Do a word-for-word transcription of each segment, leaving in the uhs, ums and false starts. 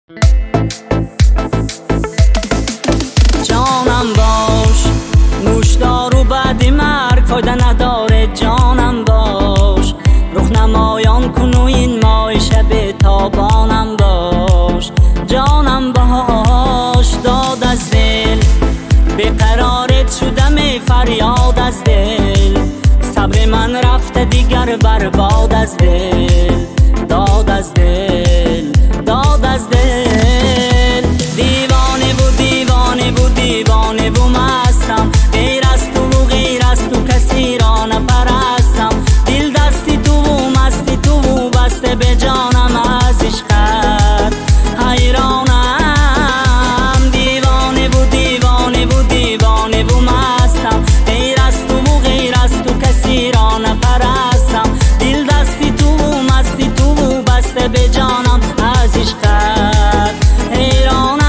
جانم باش، نوشدار و بعد مرگ فایده نداره. جانم باش، رخنمایان کن و این ماه شب تابانم باش. جانم باش، داد از دل بیقرارت شدم، فریاد از دل. صبر من رفته دیگر برباد از دل، داد از دل، داد از دل. دیوانه و دیوانه و دیوانه و مستم، غیر از تو و غیر از تو کسی را نپرستم. دل دستی تو و مستی تو و بسته به جانم از عشقت حیرانم. دیوانه و دیوانه و دیوانه و مستم، غیر از تو و غیر از تو کسی را نپرستم. دل دستی تو و مستی تو و بسته به جانم از عشقت حیرانم.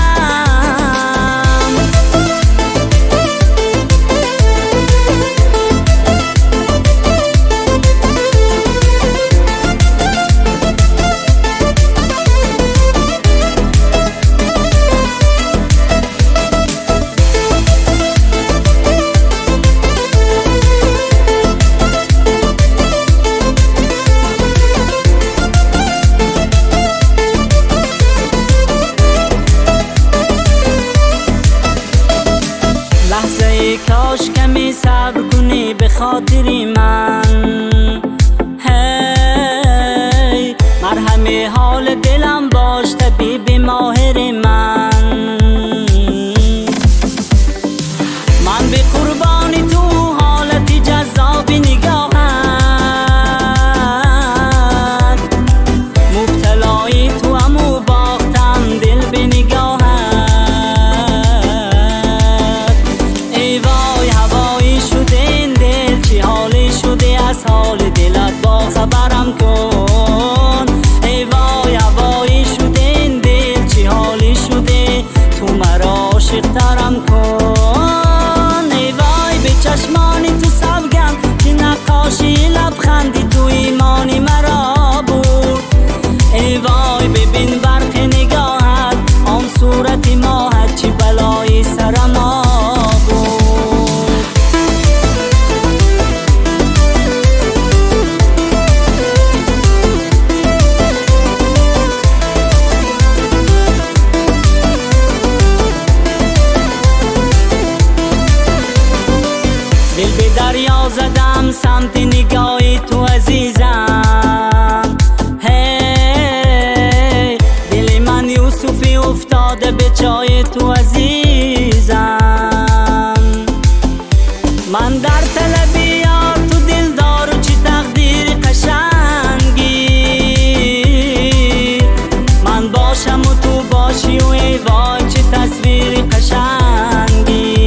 لحظه کاش کمی صبر کنی به خاطری من. هی مرهم حال دلم باش، طبیب ماهر من. من به قربانی تو حالتی جذاب نگاهت، مبتلای تو همو باختم دل به نگاهت. از حال دلت با خبرم کن. ای وای هوایی شده این دل، چی حالی شده تو مرا عاشق ترم کن. ای وای به چشمانی تو سوگند که نقاشی لبخندی تو ایمانی مرا بود. ای وای ببین برق نگاهت، آن صورت ماهت چی بلایی سرم آورد. دل به دریا زدم سمت نگاهی تو عزیزم. هی دل من یوسفی افتاده به جای تو عزیزم. من در طلب یار تو دلدار و چی تقدیر قشنگی. من باشم و تو باشی و ای وای چه تصویر قشنگی.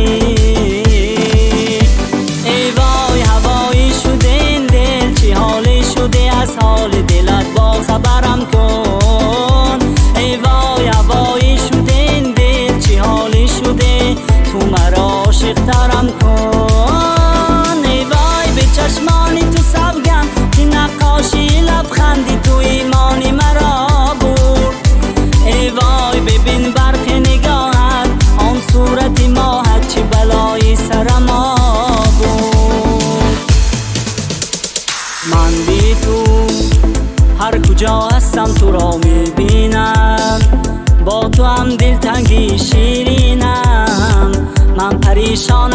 از حال دلت با خبرم کن. ای وای هوایی شده این دل، چی حالی شده تو مرا عاشق ترم کن. ای وای به چشمانی تو سوگند که نقاشی لبخندی تو ایمانی مرا بود. ای وای ببین برق نگاهت، آن صورت ماهت چه بلایی سرم آورد. من بی تو هر کجا هستم تو را میبینم، با تو هم دلتنگی شیرینم. من پریشانم